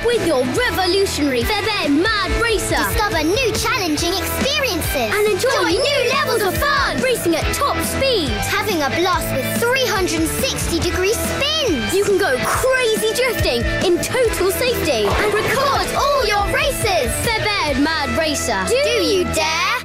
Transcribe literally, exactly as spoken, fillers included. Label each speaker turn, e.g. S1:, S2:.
S1: with your revolutionary Feber Mad Racer.
S2: Discover new challenging experiences.
S1: And enjoy
S2: Join
S1: new levels of fun. Racing at top speed.
S2: Having a blast with three hundred sixty degree spins.
S1: You can go crazy drifting in total safety and record all your races. Feber Mad Racer.
S2: Do you dare?